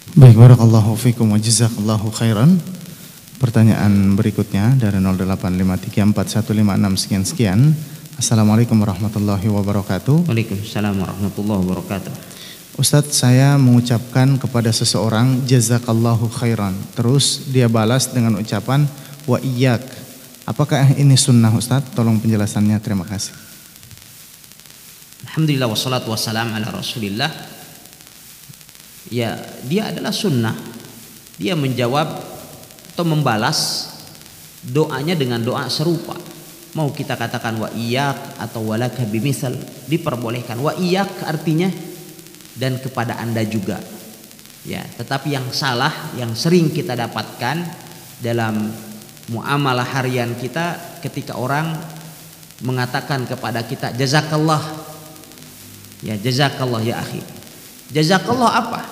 Baik, barakallahu fikum wa jazakallahu khairan. Pertanyaan berikutnya dari 08534156 sekian. Assalamualaikum warahmatullahi wabarakatuh. Waalaikumsalam warahmatullahi wabarakatuh. Ustadz, saya mengucapkan kepada seseorang jazakallahu khairan. Terus dia balas dengan ucapan wa iyyak. Apakah ini sunnah Ustadz? Tolong penjelasannya, terima kasih. Alhamdulillah wassalatu wassalam ala Rasulillah. Ya, dia adalah sunnah. Dia menjawab atau membalas doanya dengan doa serupa. Mau kita katakan wa iyyak atau walaka bimisal, diperbolehkan. Wa iyyak artinya dan kepada Anda juga. Ya, tetapi yang salah yang sering kita dapatkan dalam muamalah harian kita ketika orang mengatakan kepada kita jazakallah. Ya, jazakallah ya akhi. Jazakallah apa?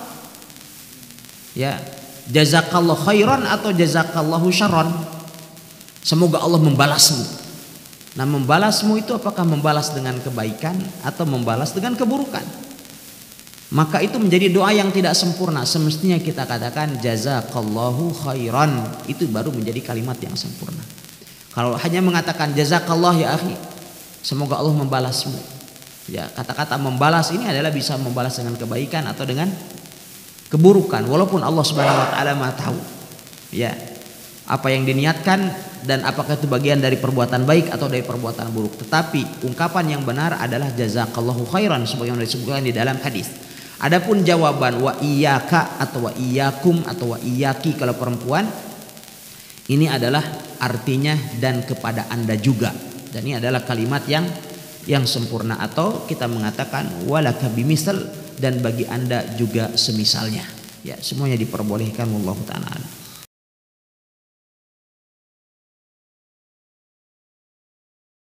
Ya, jazakallah khairan atau jazakallahu syarran. Semoga Allah membalasmu. Nah, membalasmu itu apakah membalas dengan kebaikan atau membalas dengan keburukan? Maka itu menjadi doa yang tidak sempurna. Semestinya kita katakan jazakallahu khairan. Itu baru menjadi kalimat yang sempurna. Kalau hanya mengatakan jazakallah ya akhi, semoga Allah membalasmu. Ya, kata-kata membalas ini adalah bisa membalas dengan kebaikan atau dengan keburukan. Walaupun Allah Subhanahu wa taala Maha tahu. Ya, apa yang diniatkan dan apakah itu bagian dari perbuatan baik atau dari perbuatan buruk. Tetapi ungkapan yang benar adalah jazakallahu khairan sebagaimana disebutkan di dalam hadis. Adapun jawaban wa iyyaka atau wa iyyakum atau wa iyyaki kalau perempuan, ini adalah artinya dan kepada Anda juga. Dan ini adalah kalimat yang sempurna, atau kita mengatakan walaka bimisal, dan bagi Anda juga semisalnya. Ya, semuanya diperbolehkan, wallahu ta'ala.